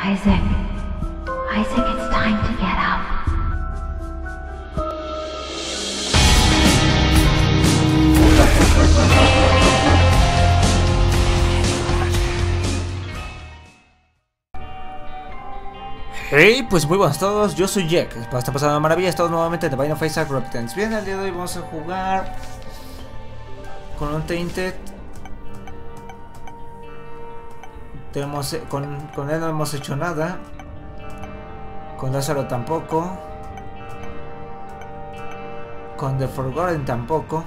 Isaac. Isaac, it's time to get up. Hey, pues muy buenas a todos, yo soy Jack, espero que esté pasando de maravilla, estamos nuevamente en The Binding of Isaac Repentance. Bien, el día de hoy vamos a jugar con un Tainted. Con él no hemos hecho nada. Con Lázaro tampoco. Con The Forgotten tampoco.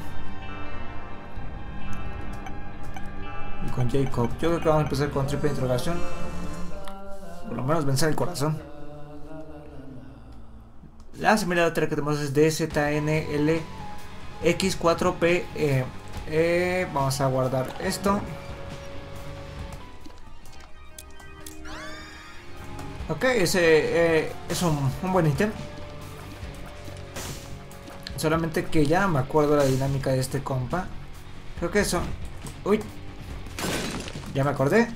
Y con Jacob. Yo creo que vamos a empezar con triple interrogación. Por lo menos vencer el corazón. La similar otra que tenemos es DZNLX4P. Vamos a guardar esto. Ok, ese es un buen ítem. Solamente que ya me acuerdo la dinámica de este compa. Creo que eso. Uy. Ya me acordé.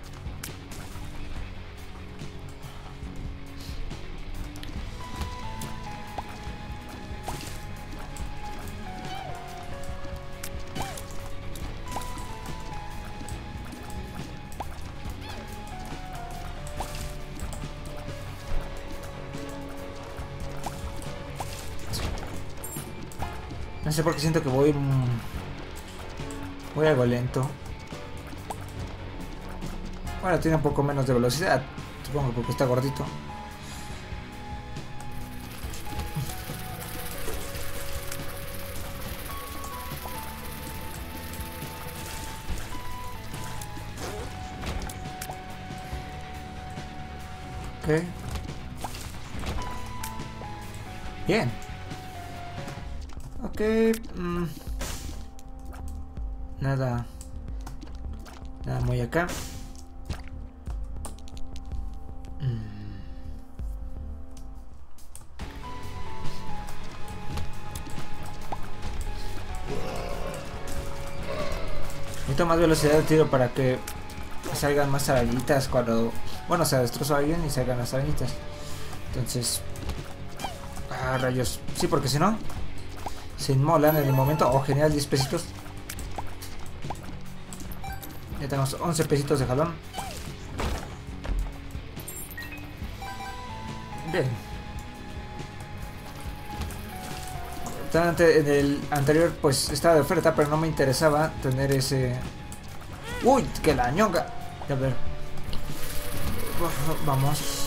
No sé por qué siento que voy algo lento. Bueno, tiene un poco menos de velocidad. Supongo porque está gordito. Ok. Bien. Ok, nada muy acá. Necesito más velocidad de tiro para que salgan más arañitas cuando... Bueno, se destrozó a alguien y salgan las arañitas. Entonces... Ah, rayos. Sí, porque si no... Se inmolan en el momento. Oh, genial, 10 pesitos. Ya tenemos 11 pesitos de jalón. Bien. En el anterior pues estaba de oferta, pero no me interesaba tener ese... ¡Uy! ¡Que la ñonga! A ver. Vamos.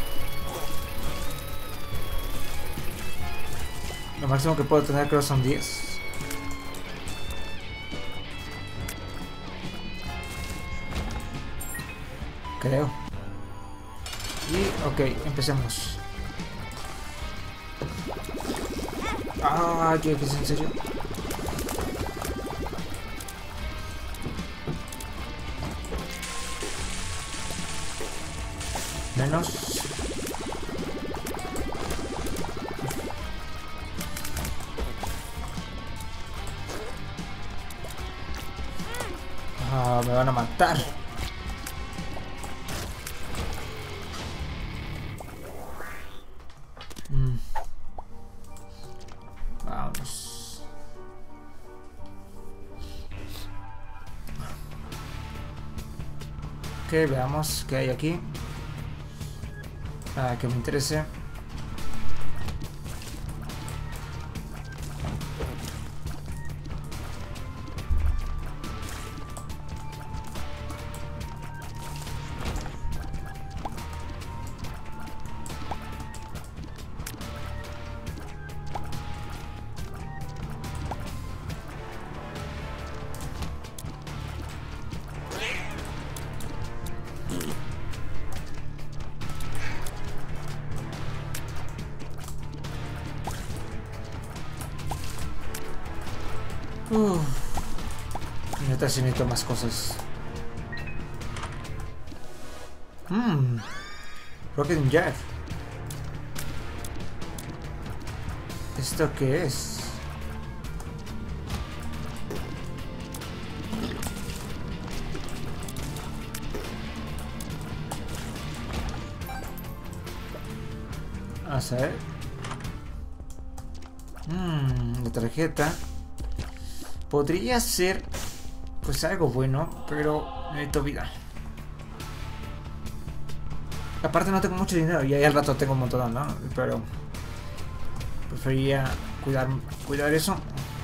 Lo máximo que puedo tener creo son 10. Creo. Y ok, empecemos. Ah, ¿qué es en serio? Menos. Me van a matar. Vamos. Ok, veamos qué hay aquí. Que me interese. Neta, sí necesito más cosas. Rocket Jack. ¿Esto qué es? Vamos a ver. La tarjeta. Podría ser pues algo bueno, pero necesito vida. Aparte no tengo mucho dinero y ahí al rato tengo un montón, ¿no? Pero preferiría cuidar eso.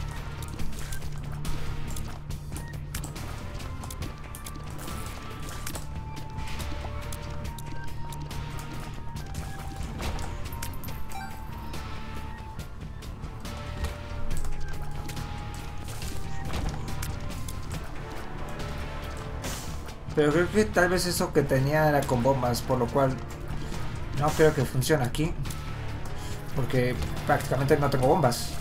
Pero creo que tal vez eso que tenía era con bombas, por lo cual no creo que funcione aquí. Porque prácticamente no tengo bombas.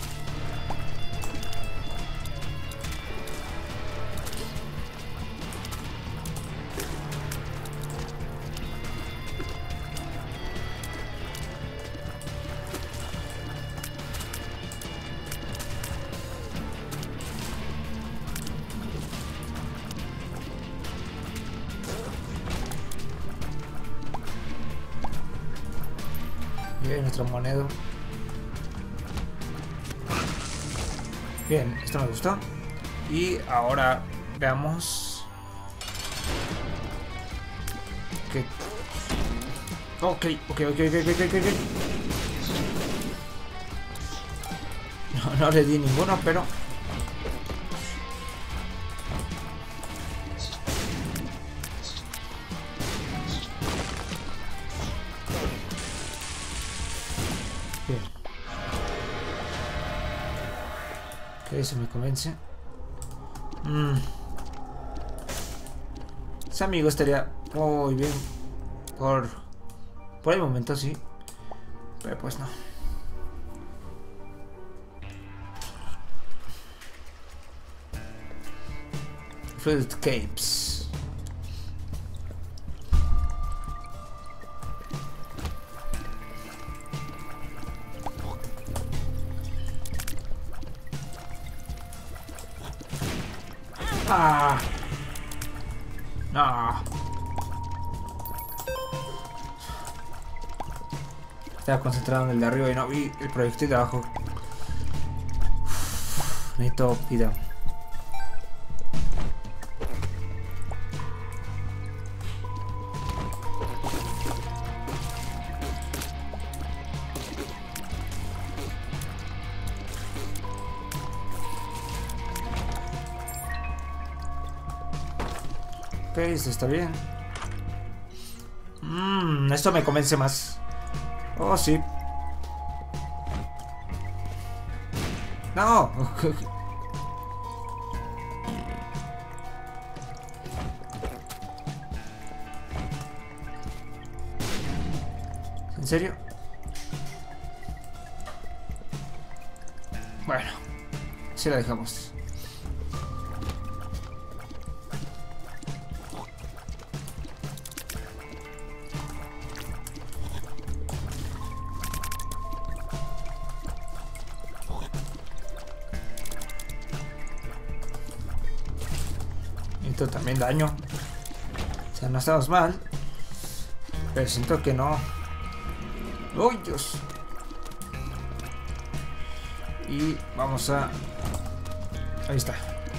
Bien, nuestra moneda. Bien, esto me gustó. Y ahora veamos que... Ok. No le di ninguno, pero... Bien. Ok, eso me convence. Ese amigo estaría muy bien por el momento, sí. Pero pues no. Fluid Capes. Ah. No. Estaba concentrado en el de arriba y no vi el proyectil de abajo. Necesito vida. Ok, esto está bien. Esto me convence más. Oh, sí. No. ¿En serio? Bueno, sí la dejamos. Esto también daño. O sea, no estamos mal. Pero siento que no. ¡Oh, Dios! Y vamos a... Ahí está.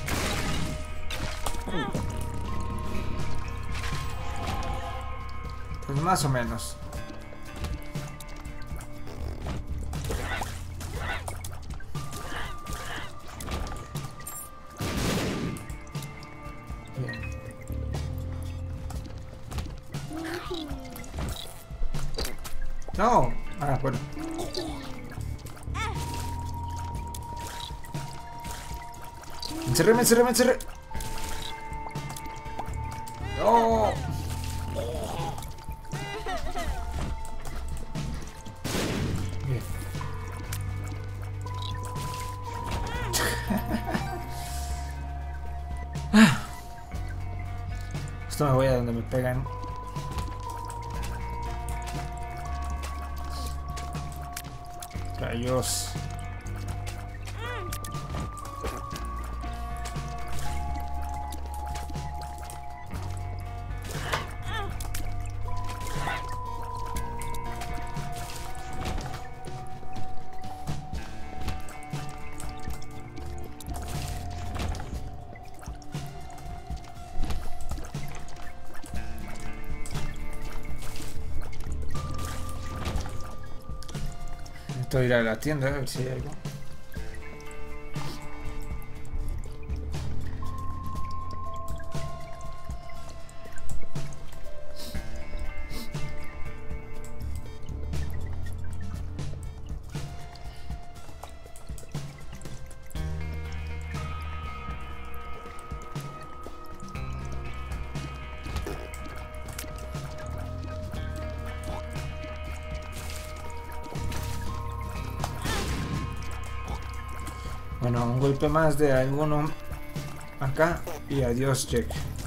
Pues más o menos. No. Ah, bueno. Me encerré. No. Bien. Esto me voy a donde me pegan. Rayos. Necesito ir a la tienda a ver si hay algo. Bueno, un golpe más de alguno acá y adiós, Jack.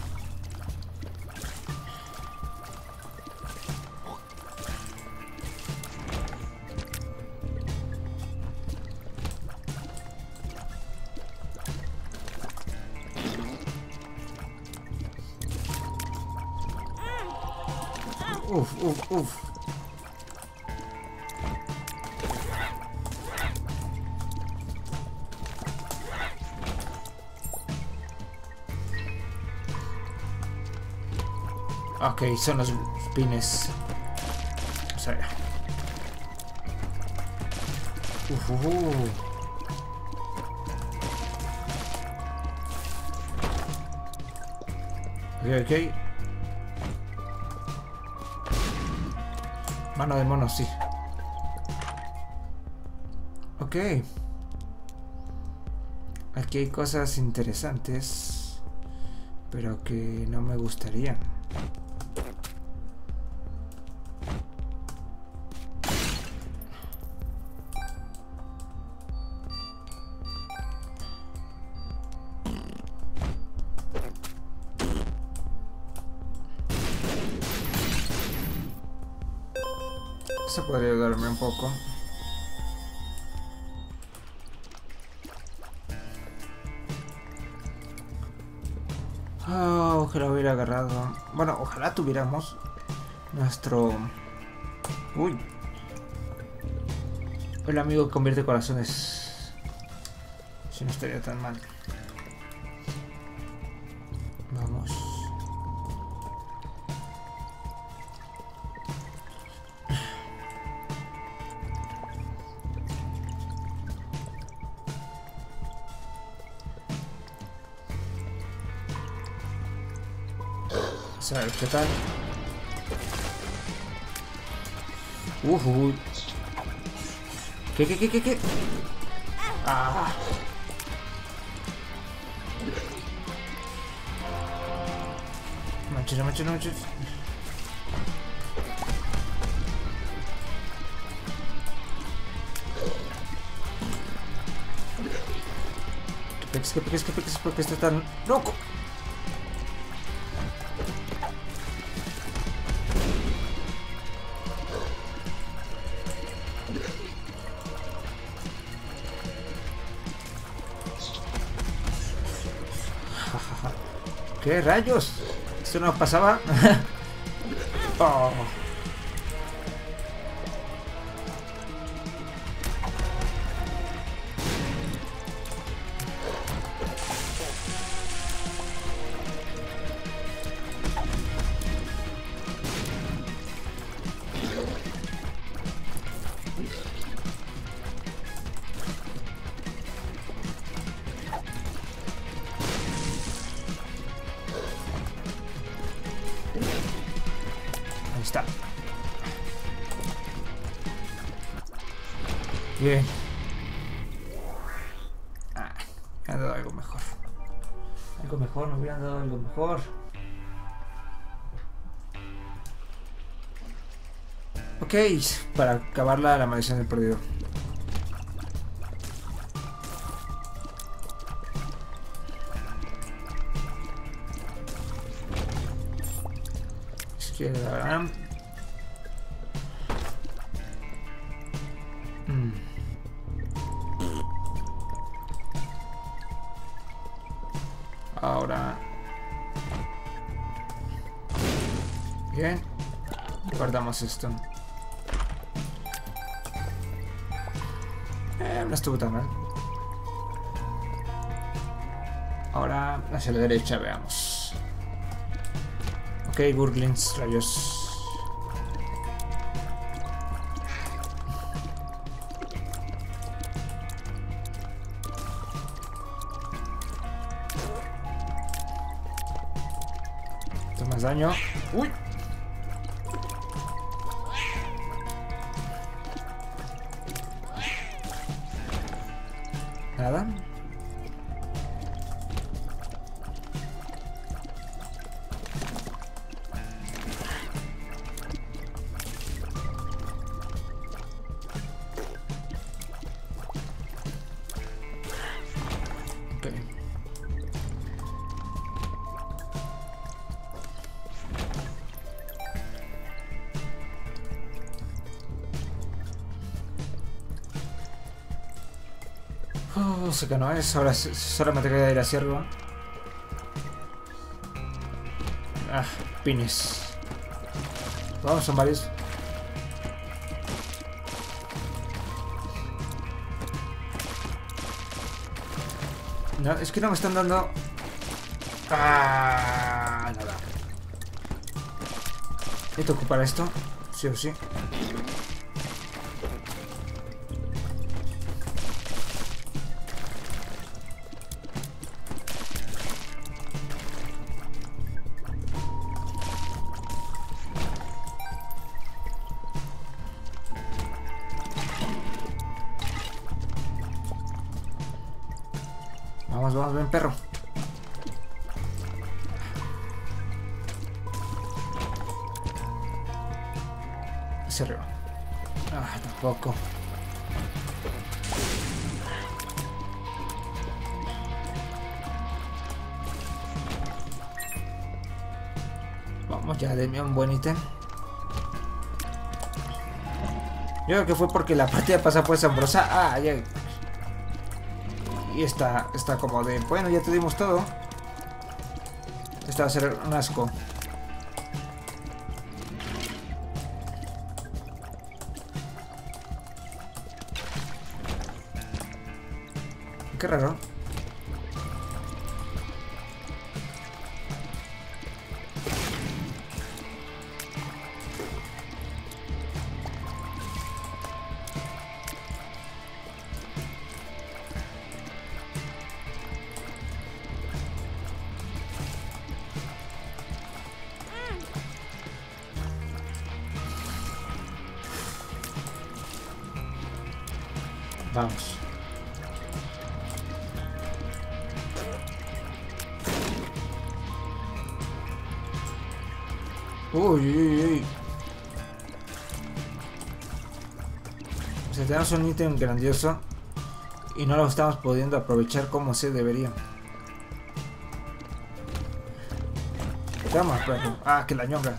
Uf, uf, uf. Ok, son los pines. O sea, Ok, ok. Mano de mono, sí. Ok. Aquí hay cosas interesantes, pero que no me gustaría. Eso podría ayudarme un poco. Oh, ojalá hubiera agarrado. Bueno, ojalá tuviéramos nuestro... Uy. El amigo que convierte corazones. Si no estaría tan mal. Vamos. A ver qué tal. ¿Qué? Ah. Manches. ¿Qué peques? ¿Por qué está tan loco? ¿Qué rayos? ¿Esto no pasaba? Oh. Ahí está. Bien. Me han dado algo mejor. Me hubieran dado algo mejor. Ok, para acabar la maldición del perdido. Izquierda. Ahora. Bien. Guardamos esto. No estuvo tan mal. Ahora hacia la derecha, veamos. Ok, Gurglings, rayos. Más daño. ¡Uy! Nada. Sé que no es, ahora solamente queda ir hacia arriba. Ah, pines. Vamos, son varios. No, es que no me están dando. Ah, nada. Hay que ocupar esto, sí o sí. Vamos, vamos, ven, perro. Hacia arriba. Ah, tampoco. Vamos, ya, denme un buen ítem. Yo creo que fue porque la partida pasada fue asombrosa. Ah, ya. Y está como de, bueno, ya te dimos todo. Esta va a ser un asco. Qué raro. Vamos. Uy, uy, uy. O sea, tenemos un ítem grandioso y no lo estamos pudiendo aprovechar como se debería. Toma, perro. Ah, que la ñonga.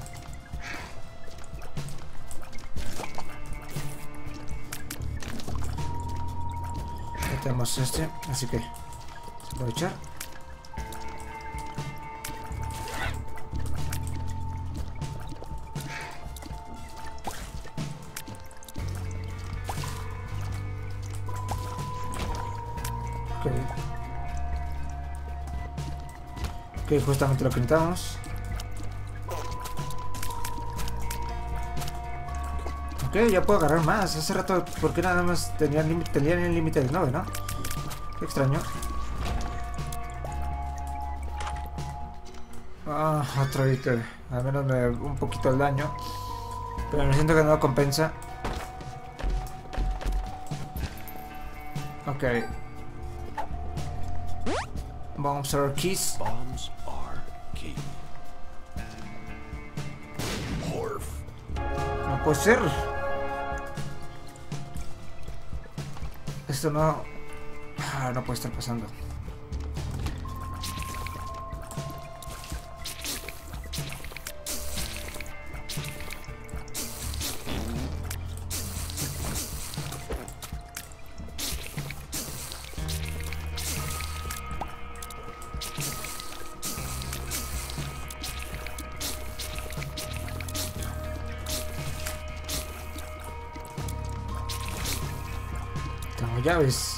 Ya tenemos este, así que vamos a aprovechar. Ok, justamente lo que necesitamos. Ok, ya puedo agarrar más. Hace rato, ¿por qué nada más tenían el límite de 9, no? Qué extraño. Ah, otro ítem. Al menos me un poquito el daño. Pero me siento que no lo compensa. Ok. Bombs are keys. Bombs are key. Horf. No puede ser. Esto no... Ah, no puede estar pasando. Tengo llaves.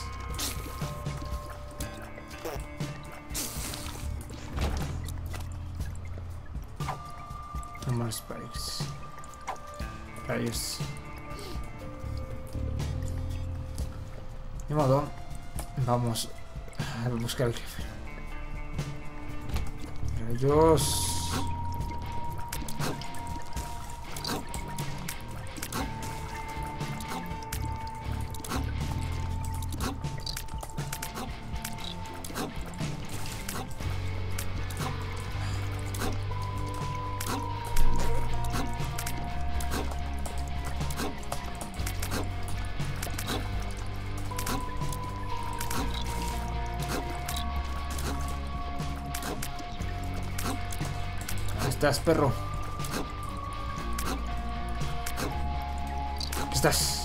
No más spikes. Rayos. De modo, vamos a buscar al jefe. Rayos. estás, perro? ¿Qué estás?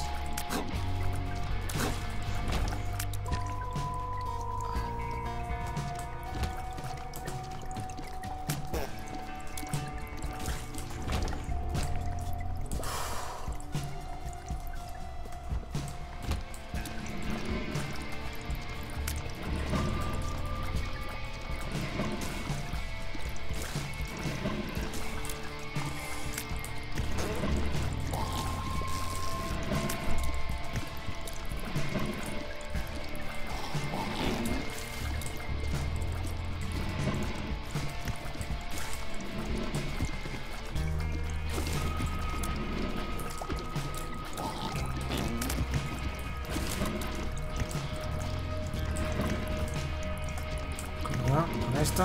Con esto.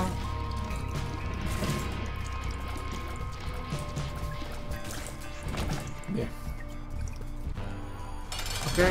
Bien. Ok.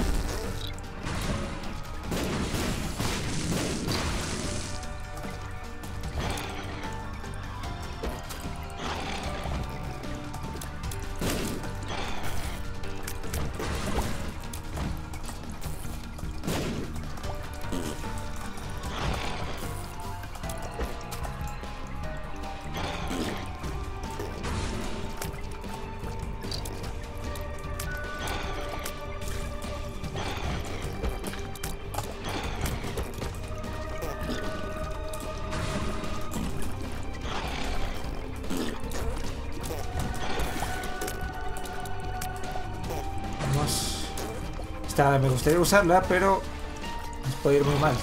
Me gustaría usarla, pero nos puede ir muy mal.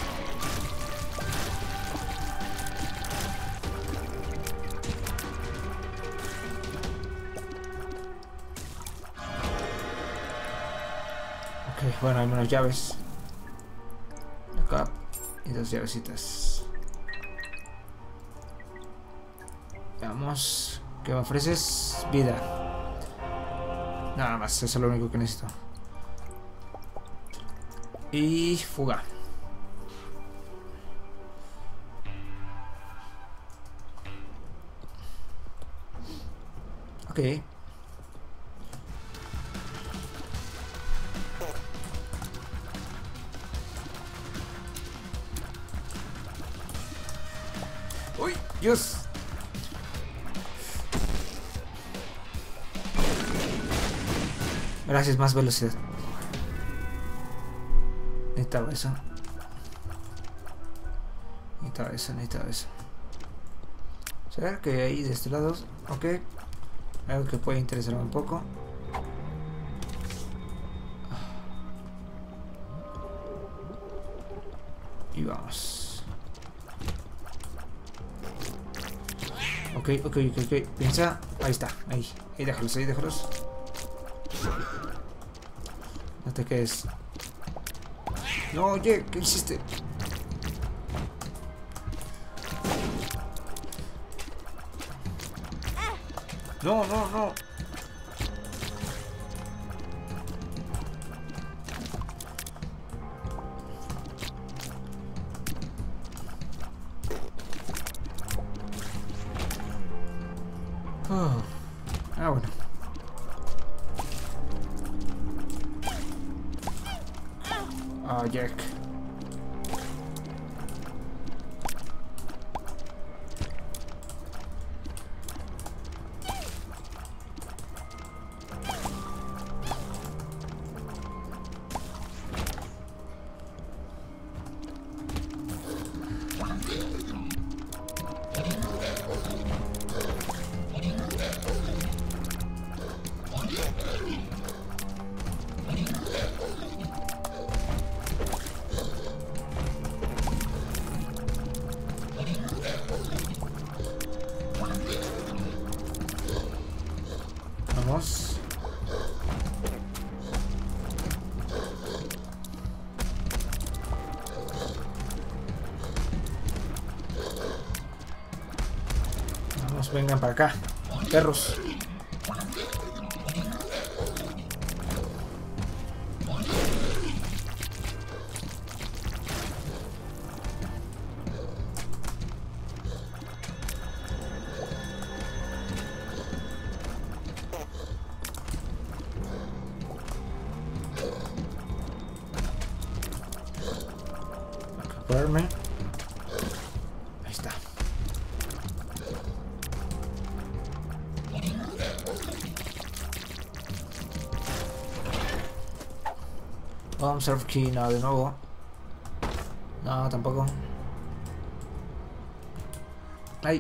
Ok, bueno, hay menos llaves. Acá. Y 2 llavecitas. Veamos. ¿Qué me ofreces? Vida. Nada más, eso es lo único que necesito. Y fuga. Ok. ¡Uy! ¡Dios! Gracias, más velocidad. Necesitaba eso. Necesitaba eso. A ver que hay de este lado. Ok. Algo que puede interesarme un poco. Y vamos. Ok. Piensa. Ahí está. Ahí déjalos. No te quedes. No, oye, ¿qué hiciste? No. Oh. Ah, bueno. Ah, Jack. Vamos. Vamos, vengan para acá, perros. incorporarme. Ahí está. Surf key, no, de nuevo. No, tampoco. Ay.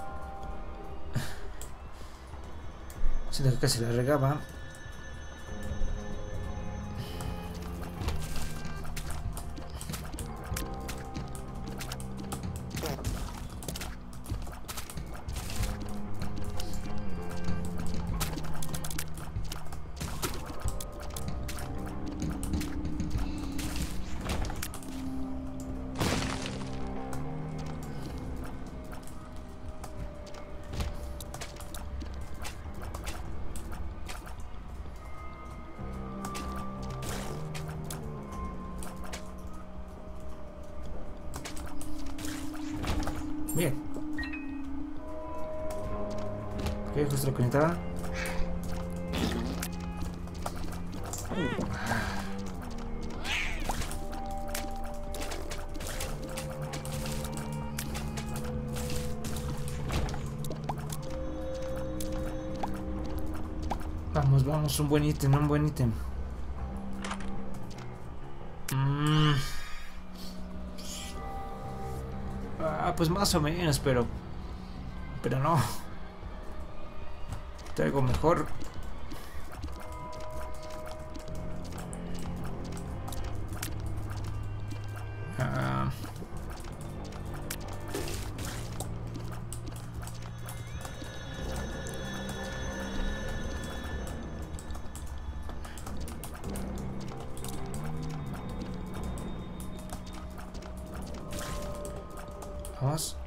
Siento que casi la regaba. Bien. Ok, justo lo que necesitaba. Vamos, vamos, un buen ítem, un buen ítem. Pues más o menos, pero no. Traigo mejor. Vamos.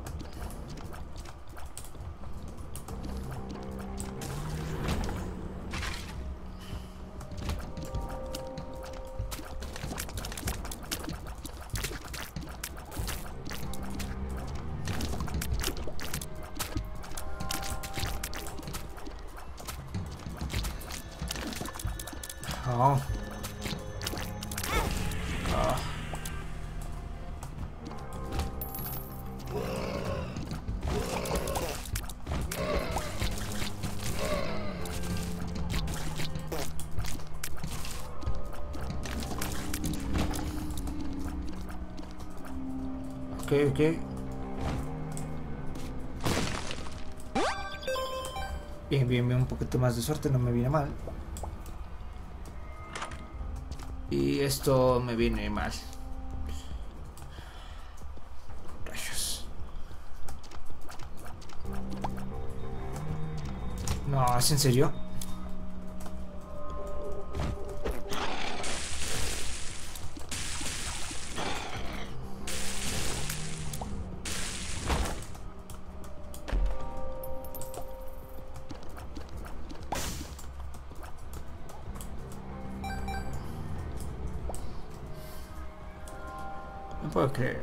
Oh. Ok. Bien, un poquito más de suerte, no me viene mal. Y esto me viene mal. Rayos. No, ¿es en serio? No puedo creer.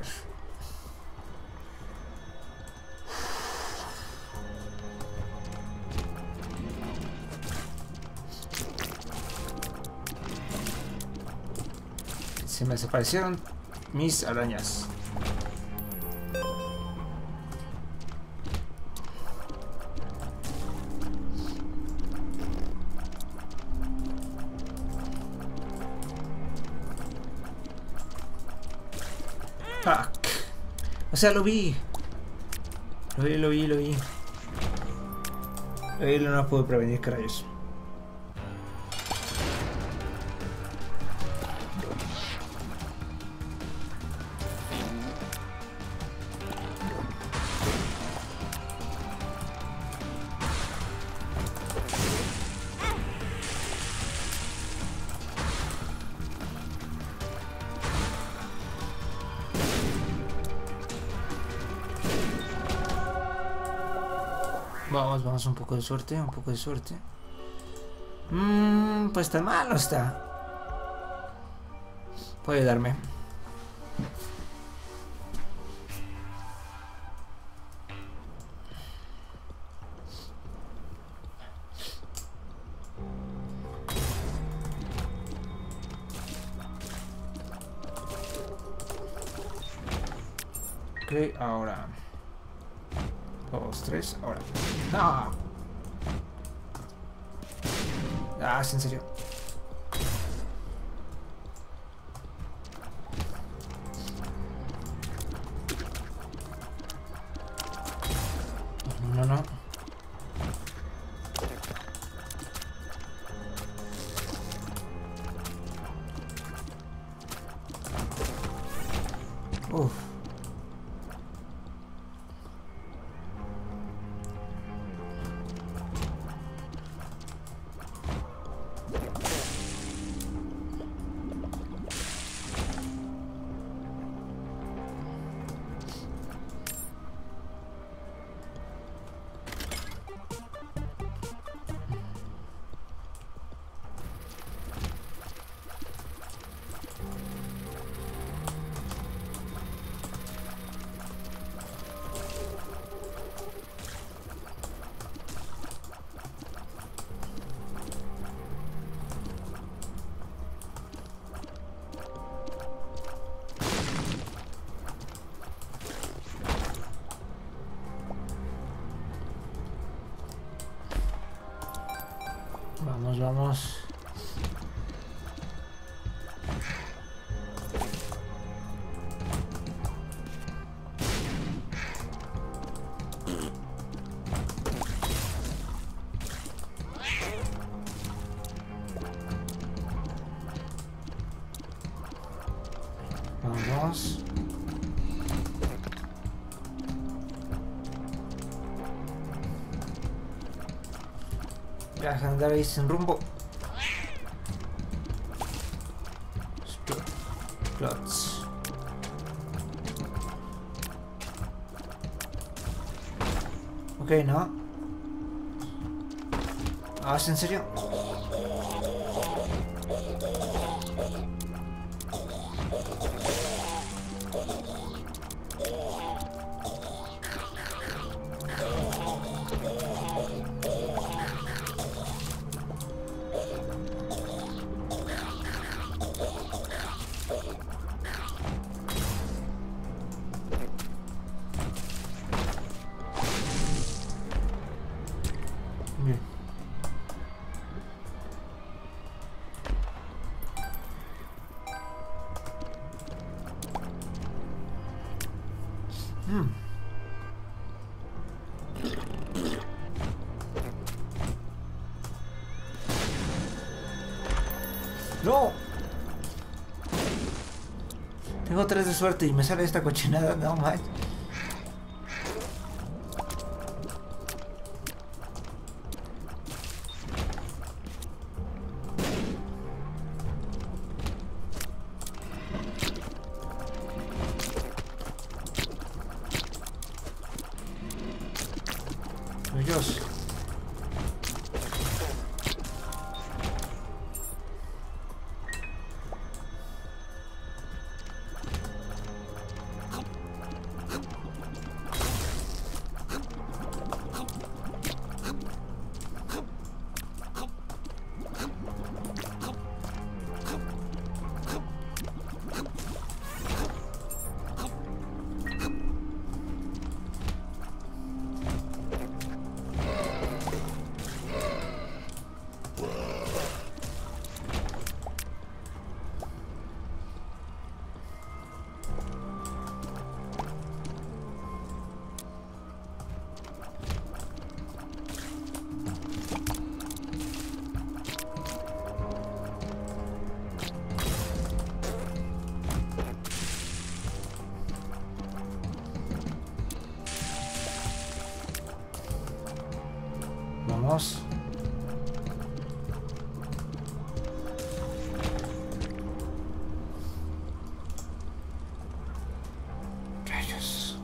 Se me desaparecieron mis arañas. O sea, lo vi. Lo vi. No lo puedo prevenir, carayos. Vamos, un poco de suerte, pues tan mal no está. Puede darme. Ok, ahora. 2, 3, ahora. ¡No! Ah, ¿es en serio? No, no. Uf. Vamos, vamos. Vamos. Ya, andar ahí sin rumbo. Plots. Ok, no. Ah, ¿es en serio? Bien. ¡No! Tengo 3 de suerte y me sale esta cochinada, no más. Dios. Vamos. Rayos.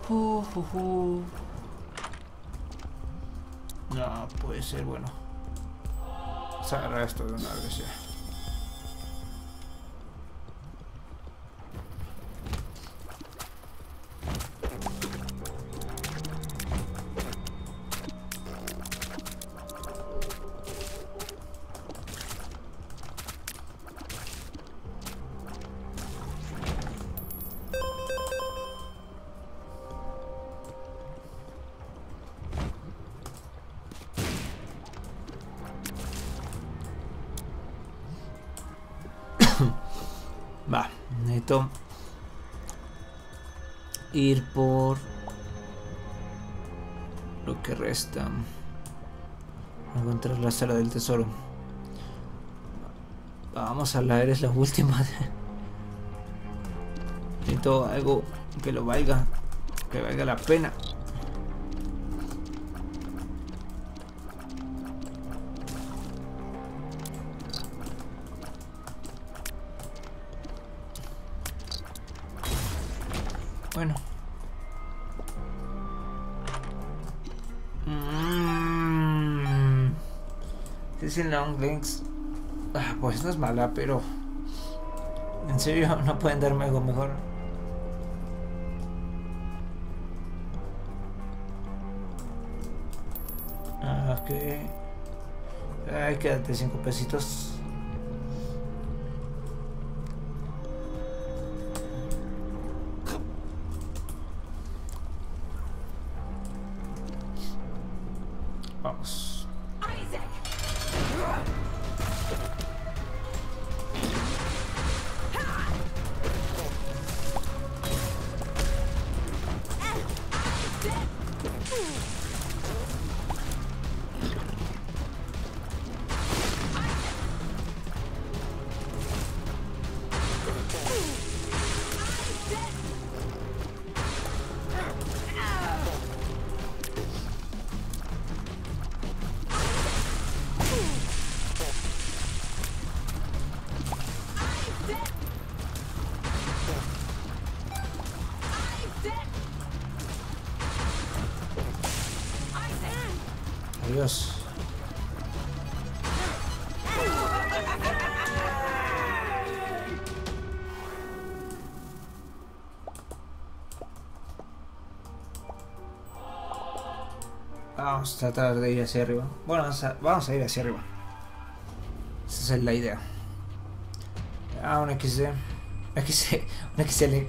No puede ser bueno. Vamos a agarrar esto de una vez ya. Va, necesito ir por lo que resta. Encontrar la sala del tesoro. Vamos a la, eres la última. Necesito algo que lo valga, que valga la pena. Bueno. Dicen Long Links. Pues no es mala, pero en serio no pueden darme algo mejor. Ok. Ay, quédate 5 pesitos. Vamos. Adiós. Vamos a tratar de ir hacia arriba. Bueno, vamos a ir hacia arriba. Esa es la idea. Ah, un XD. Un XL.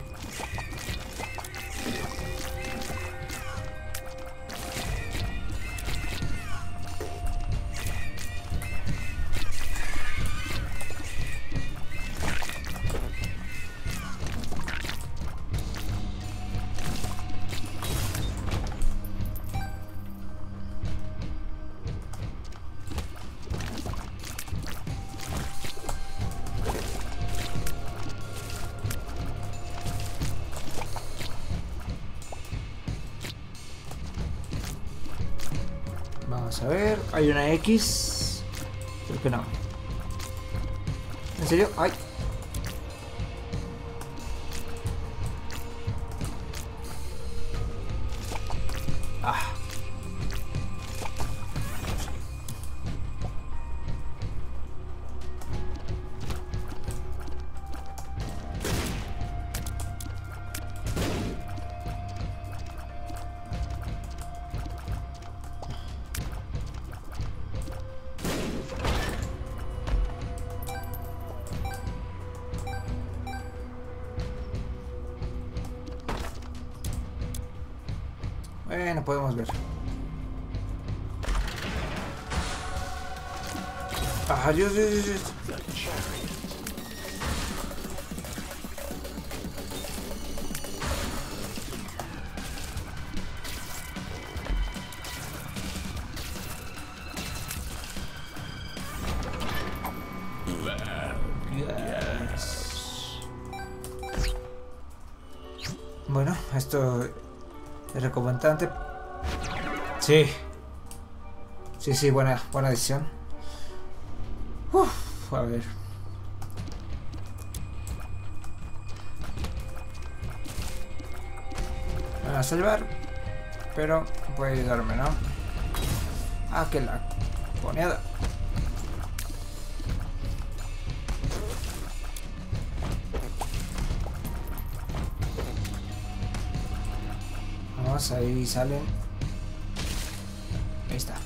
Vamos a ver, hay una X. Creo que no. ¿En serio? ¡Ay! Ah. Bueno, podemos ver. Ah, Dios, Dios, Dios, Dios. Yes. Bueno, esto es recomendante. Sí. Sí, buena decisión. Uf, a ver. van a salvar, pero puede ayudarme, ¿no? Ah, que la coneada. Vamos, ahí salen. Ahí está.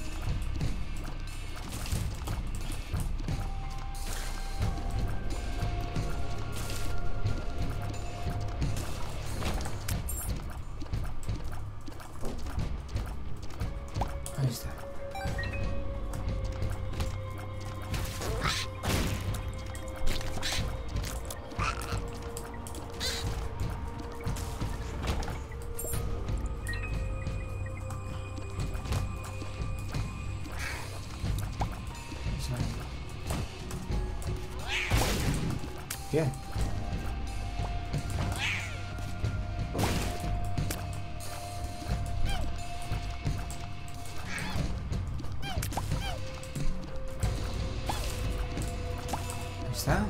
Ahí está. Bien. Ahí está.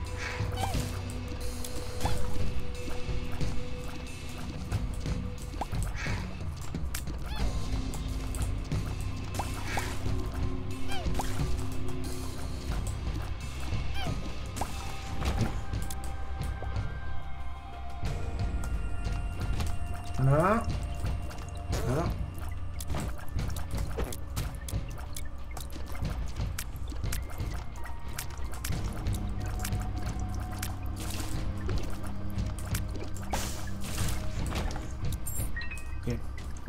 No. No. Bien.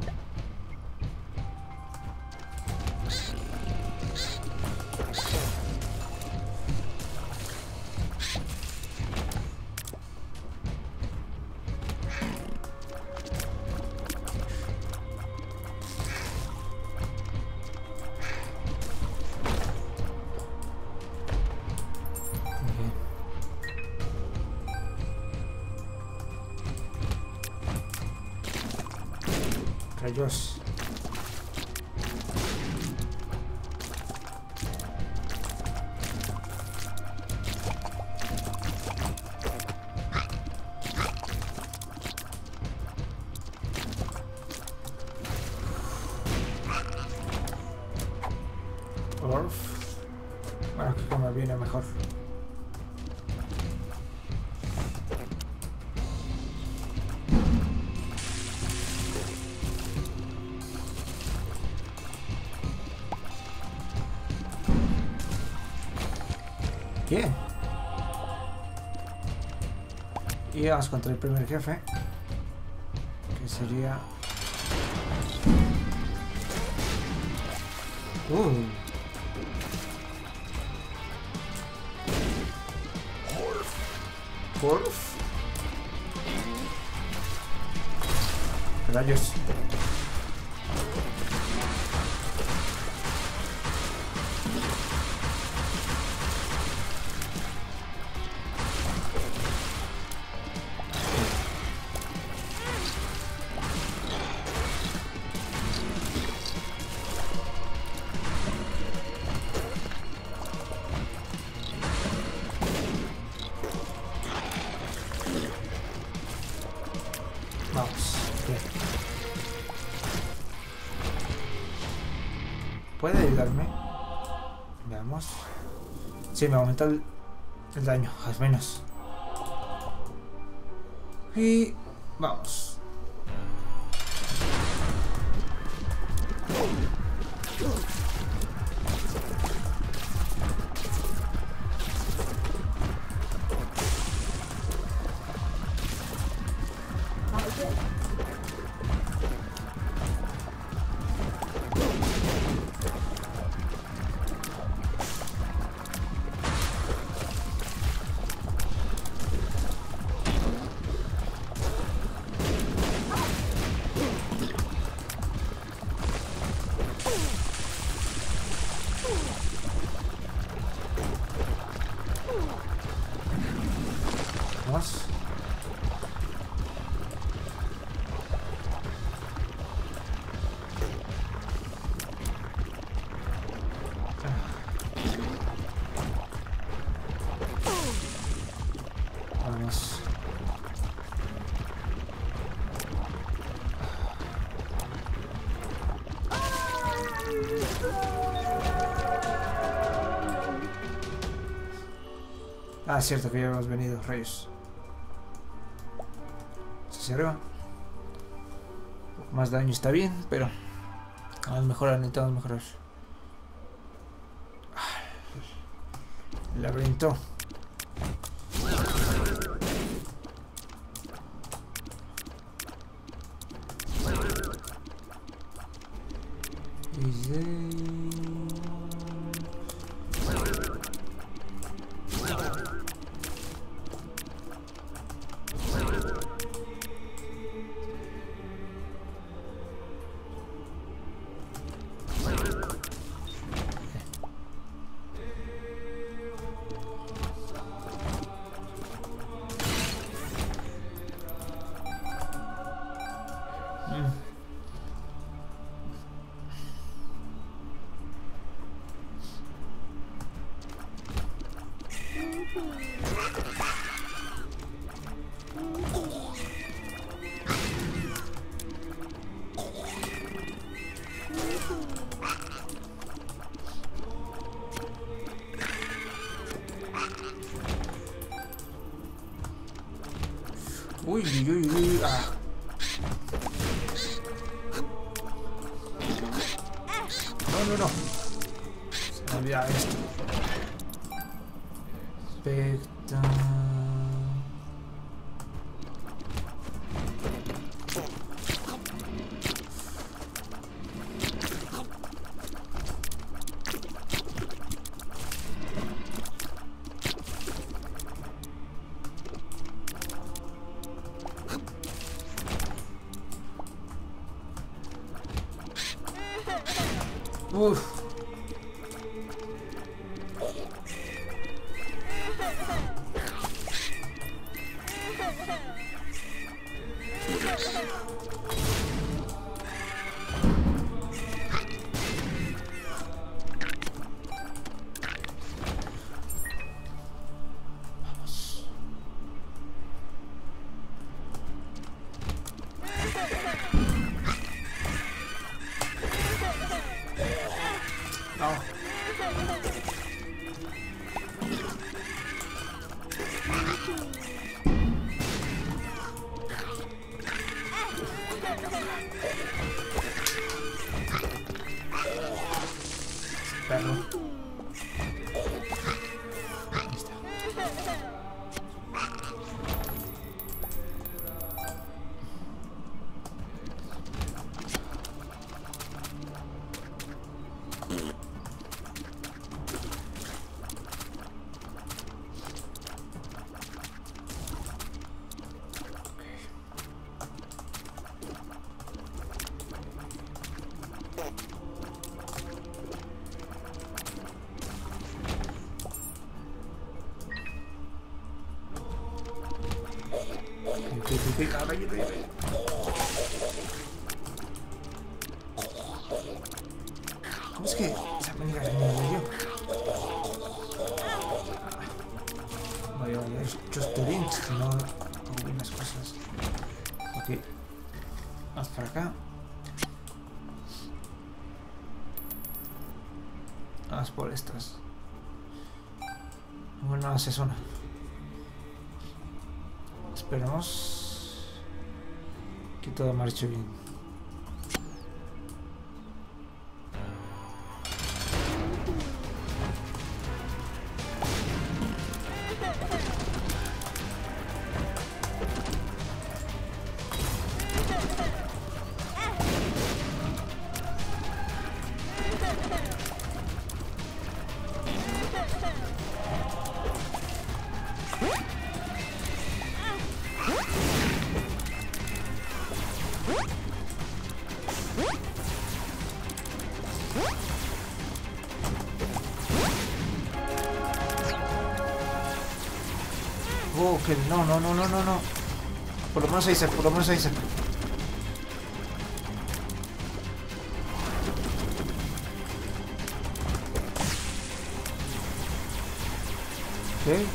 Rayos. Orf. Bueno, que me viene mejor. Bien. Y vamos contra el primer jefe, que sería... Horf. Rayos. Vamos. Bien. ¿Puede ayudarme? Veamos. Sí, me aumenta el daño, al menos. Y vamos. Ah, cierto que ya hemos venido, rayos. Hacia arriba. Un poco más daño está bien, pero vamos a mejorar, necesitamos mejorar. El laberinto. Uy, uy, uy, uy. Ah. No, no, no. Se me olvida esto. Especta. Uf. Perro. Ahí está. ¿Cómo es que esa manera se me dio? Vaya, es just the links, no hago bien las cosas. Ok. Vamos para acá. Vamos por estas. Bueno, no se zona. Esperemos que todo marche bien. Oh, que no. Por lo menos ahí se, por lo menos ahí se. Ok.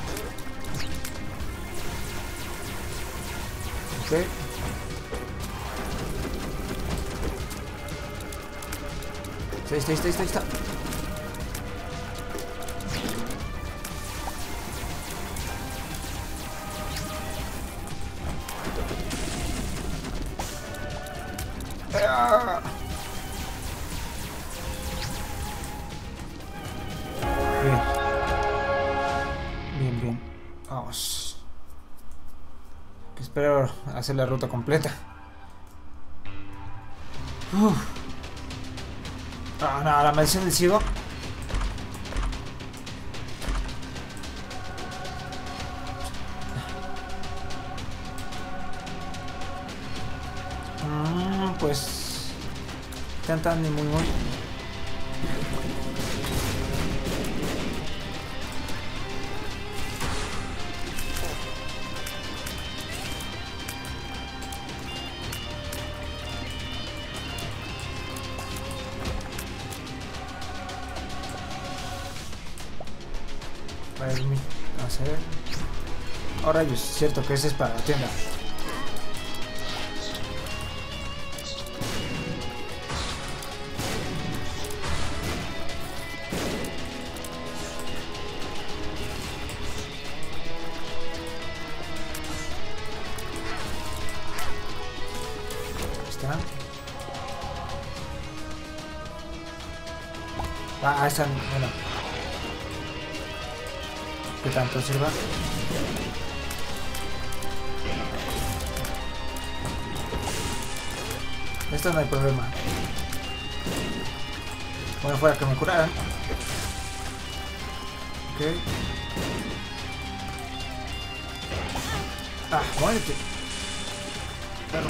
Ok. Ahí está. Ah. Bien. Vamos. Que espero hacer la ruta completa. Ah, no, la maldición del ciego. Pues tan ni muy. Vamos a ver. Oh, rayos, cierto que ese es para la tienda. ¿Está? Ah, están, bueno. ¿Qué tanto sirva? Esto no hay problema. Bueno, fuera que me curaran. Ok. Ah, muérete. Perro.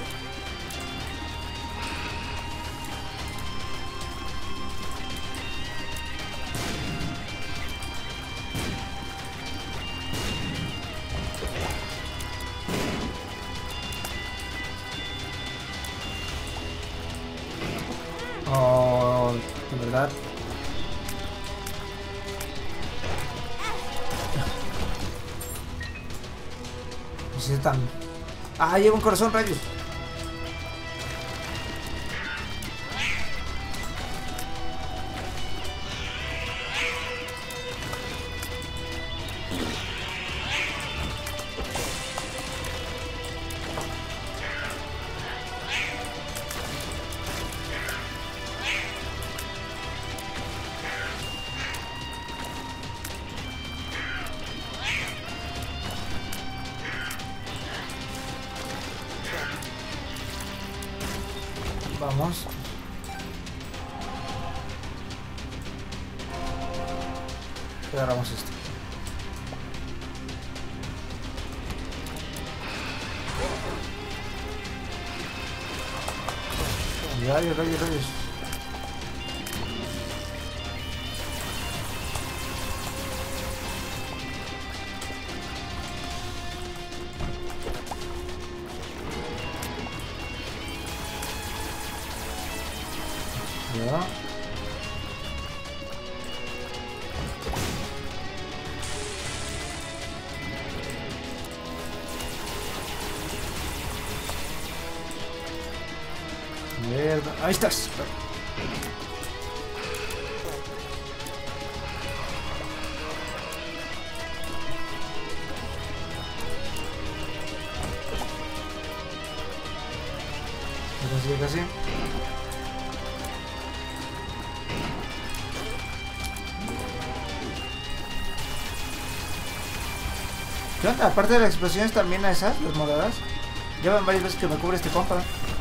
Oh, de verdad. Necesitan. Ah, lleva un corazón, rayos. Vamos. Y agarramos esto. Rayos. Ya. Mierda. Ahí estás. Casi. ¿Qué onda? Aparte de las explosiones también a esas, las moradas. Ya van varias veces que me cubre este compa.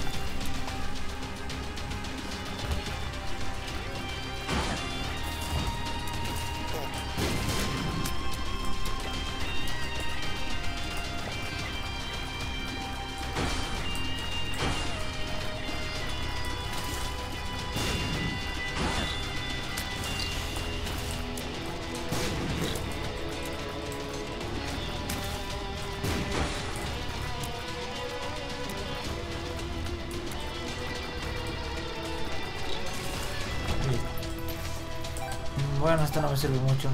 Bueno, esto no me sirve mucho.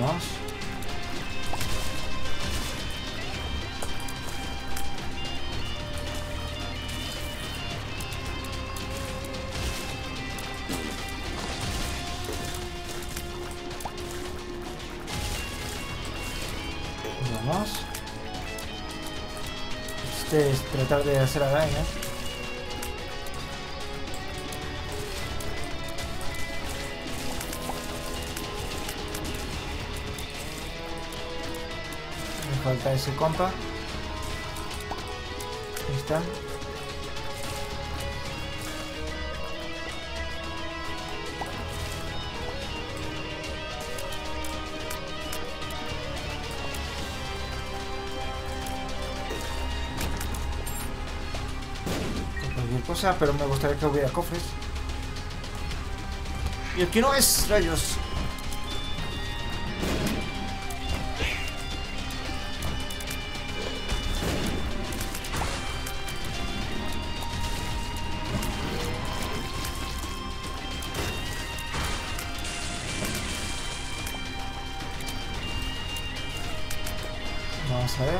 Vamos. Vamos. Este es tratar de hacer arañas. Me falta ese compa. Ahí está. Cualquier cosa, pero me gustaría que hubiera cofres. Y aquí no es, rayos. Vamos a ver.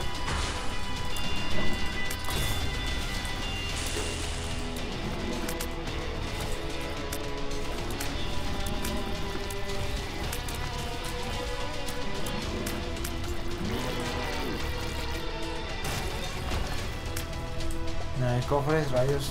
Nada de cofres, rayos.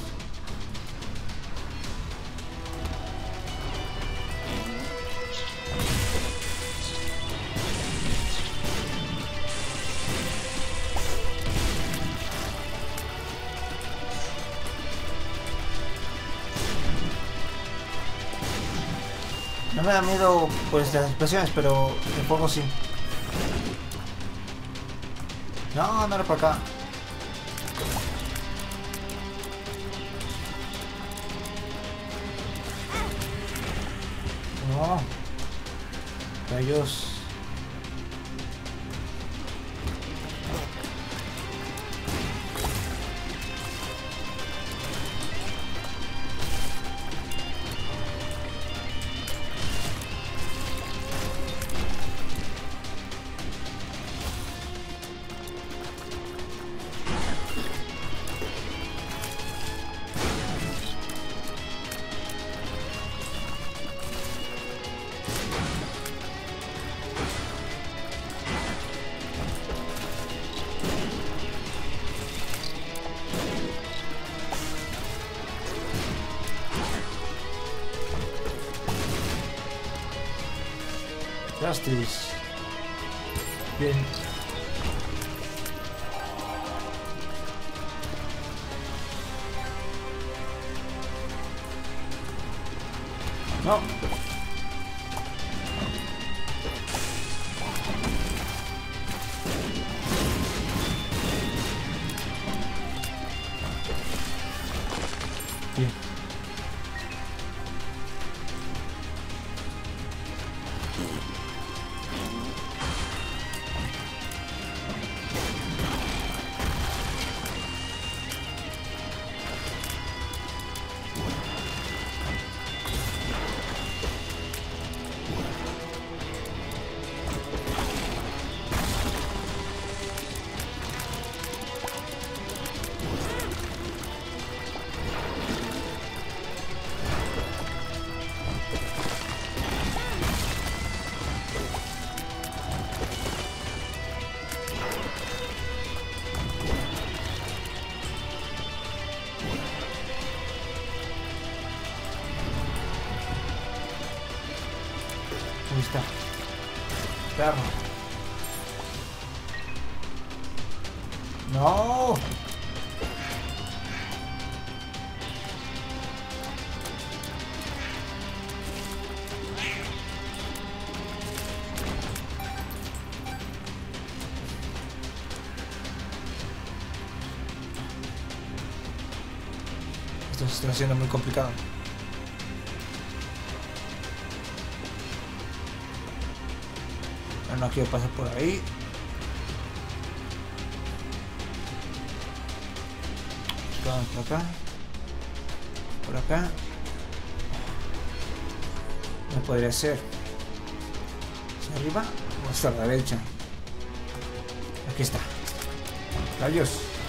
No me da miedo pues las explosiones, pero el fuego sí. No, no era para acá. No. Rayos. Justice. Bien. No. Bien. Ahí está. Perro. No. Esto se está haciendo muy complicado. No quiero pasar por ahí. Vamos por acá. Por acá. No podría ser. ¿Hacia arriba? Hasta la derecha. Aquí está. Rayos.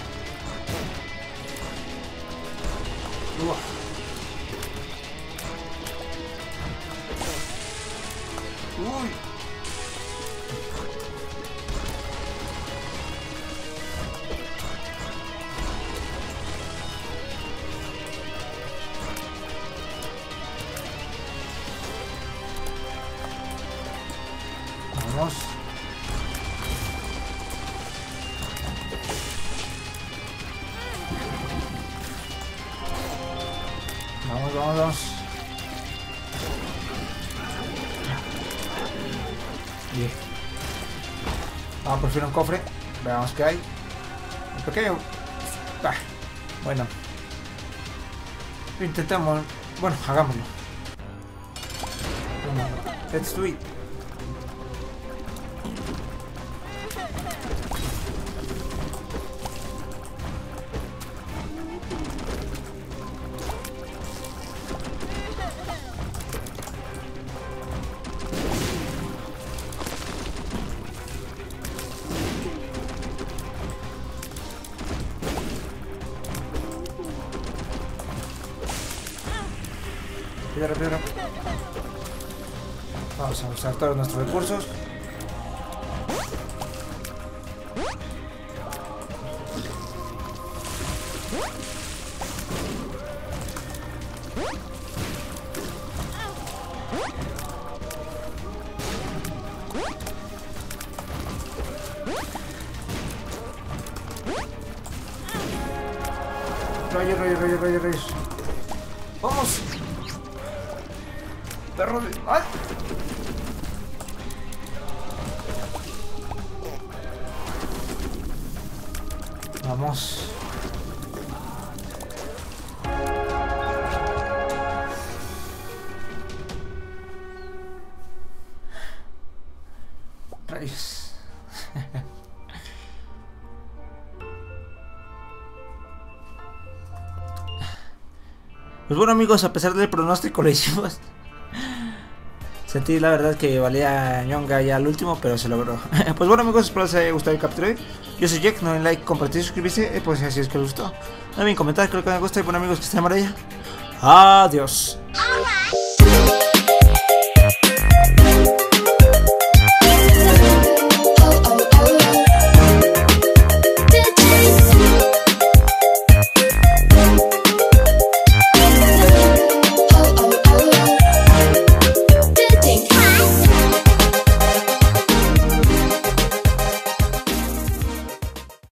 Uy. Vamos. Vamos. Bien. Vamos por fin a un cofre. Veamos qué hay. Un pequeño. Bueno. Intentamos. Bueno, hagámoslo. Let's do it. Piedra. Vamos a usar todos nuestros recursos. Rayos. ¡Vamos! ¡Perro de... ¡ay! Vamos. Rayos. Pues bueno, amigos, a pesar del pronóstico lo hicimos. Sentí la verdad que valía ñonga ya al último, pero se logró. Pues bueno, amigos, espero les haya gustado el capítulo de hoy. Yo soy Jack, no den like, compartir, suscribirse, pues si así es que les gustó. No olviden comentar, creo que me gusta y bueno, amigos, que estén de maravilla. Adiós.